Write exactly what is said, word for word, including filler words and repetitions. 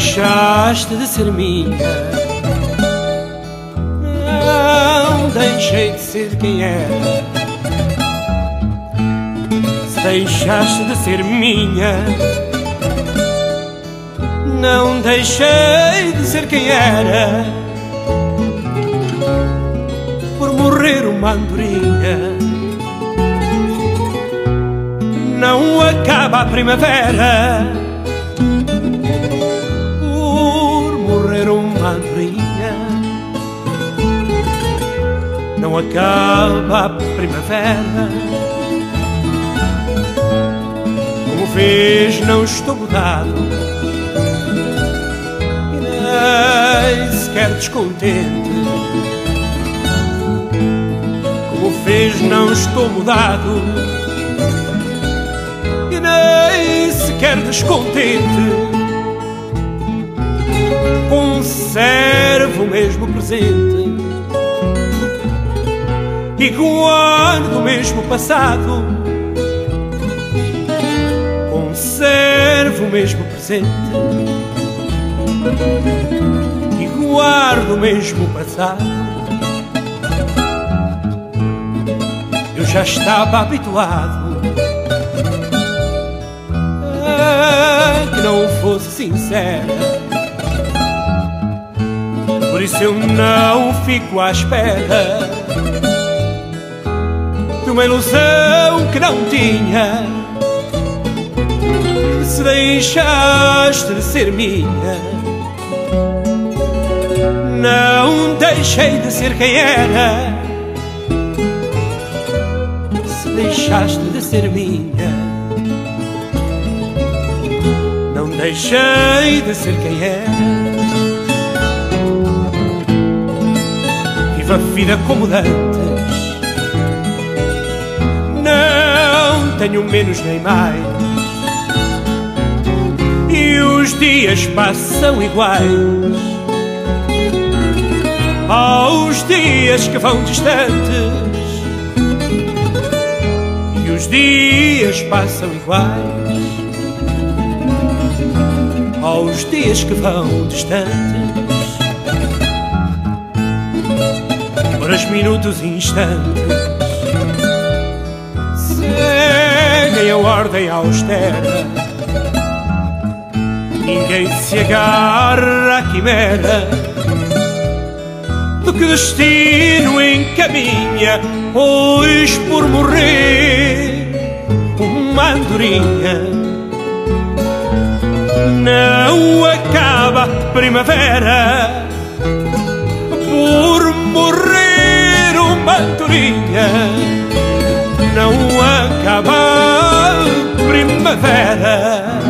deixaste de ser minha, não deixei de ser quem era. Se deixaste de ser minha, não deixei de ser quem era. Por morrer uma andorinha, não acaba a primavera. Por morrer uma andorinha, não acaba a primavera. Como vês, não estou mudado e nem sequer descontente. Como vês, não estou mudado e nem sequer descontente. Conservo o mesmo presente e guardo o mesmo passado. Conservo o mesmo presente e guardo o mesmo passado. Eu já estava habituado a que não fosse sincera, por isso eu não fico à espera de uma ilusão que não tinha. Se deixaste de ser minha, não deixei de ser quem era. Se deixaste de ser minha, não deixei de ser quem era. Viva a vida como dantes, não tenho menos nem mais, e os dias passam iguais aos dias que vão distantes. E os dias passam iguais aos dias que vão distantes. Horas, minutos e instantes seguem a ordem austera. Ninguém se agarra à quimera do que destino encaminha. Pois por morrer uma andorinha, não acaba a primavera. Por morrer uma andorinha, não acaba a primavera.